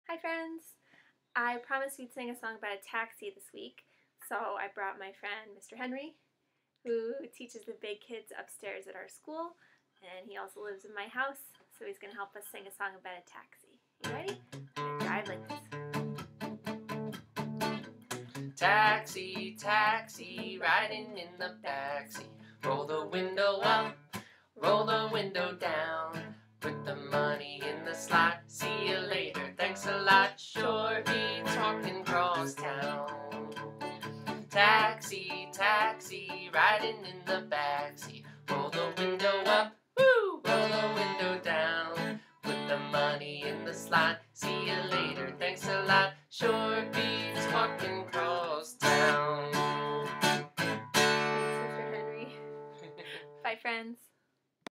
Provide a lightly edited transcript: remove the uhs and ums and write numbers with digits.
Hi friends! I promised we'd sing a song about a taxi this week, so I brought my friend Mr. Henry, who teaches the big kids upstairs at our school, and he also lives in my house, so he's going to help us sing a song about a taxi. You ready? I'm going to drive like this. Taxi, taxi, riding in the backseat. Roll the window up, roll the window down. Put the money in the slot, see you later, thanks a lot. Sure be talking cross town. Taxi, taxi, riding in the backseat. Roll the window up, woo, roll the window down. Put the money in the slot,